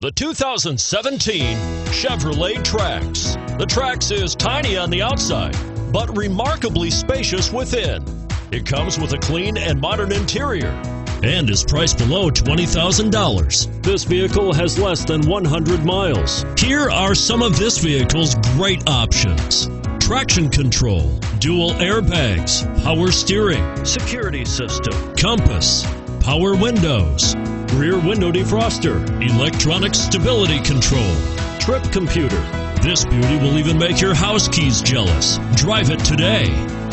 The 2017 Chevrolet Trax. The Trax is tiny on the outside, but remarkably spacious within. It comes with a clean and modern interior and is priced below $20,000. This vehicle has less than 100 miles. Here are some of this vehicle's great options: traction control, dual airbags, power steering, security system, compass, power windows, rear window defroster, electronic stability control, trip computer. This beauty will even make your house keys jealous. Drive it today.